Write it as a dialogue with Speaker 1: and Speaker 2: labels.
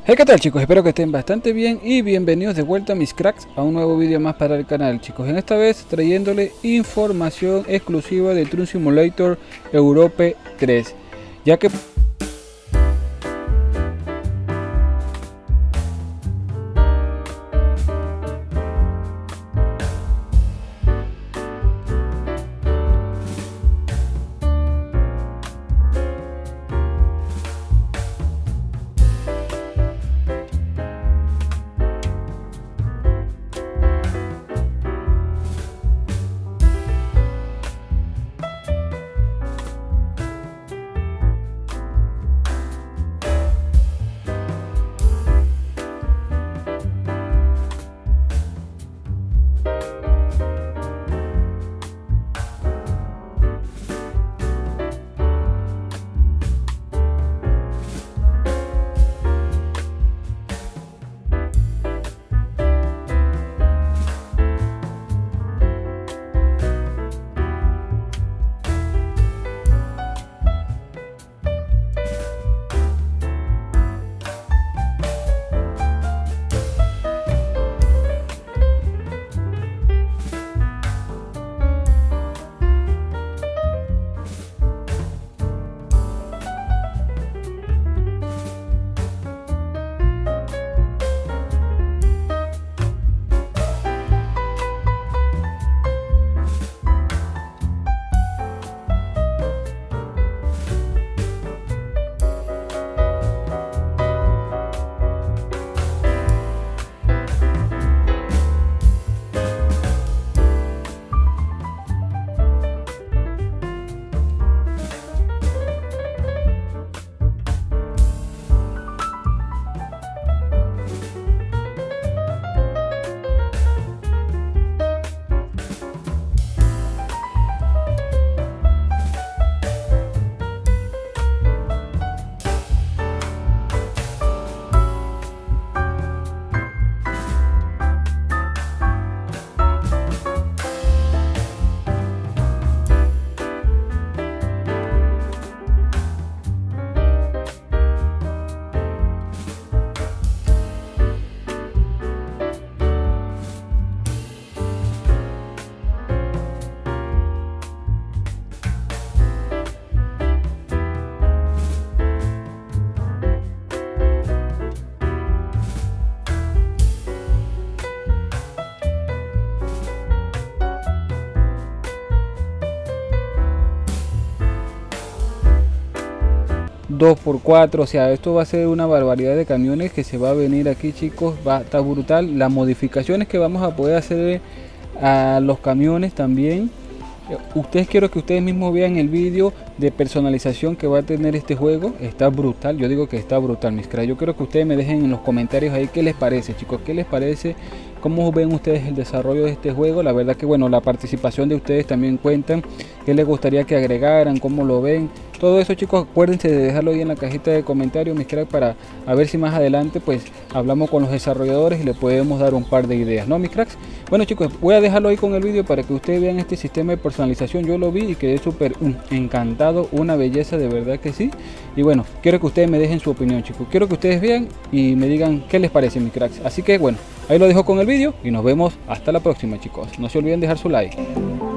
Speaker 1: Hey, ¿qué tal, chicos? Espero que estén bastante bien y bienvenidos de vuelta, mis cracks, a un nuevo vídeo más para el canal, chicos. En esta vez trayéndole información exclusiva de Truck Simulator Europe 3, ya que dos por cuatro, o sea, esto va a ser una barbaridad de camiones que se va a venir aquí, chicos. Va a estar brutal las modificaciones que vamos a poder hacer a los camiones también. Quiero que ustedes mismos vean el vídeo de personalización que va a tener este juego. Está brutal, yo digo que está brutal, mis cracks. Yo quiero que ustedes me dejen en los comentarios ahí qué les parece, chicos, qué les parece, cómo ven ustedes el desarrollo de este juego. La verdad que bueno, la participación de ustedes también cuentan, qué les gustaría que agregaran, cómo lo ven. Todo eso, chicos, acuérdense de dejarlo ahí en la cajita de comentarios, mis cracks, para a ver si más adelante pues hablamos con los desarrolladores y le podemos dar un par de ideas, ¿no, mis cracks? Bueno, chicos, voy a dejarlo ahí con el vídeo para que ustedes vean este sistema de personalización. Yo lo vi y quedé súper encantado, una belleza, de verdad que sí. Y bueno, quiero que ustedes me dejen su opinión, chicos. Quiero que ustedes vean y me digan qué les parece, mis cracks. Así que bueno, ahí lo dejo con el vídeo y nos vemos hasta la próxima, chicos. No se olviden dejar su like.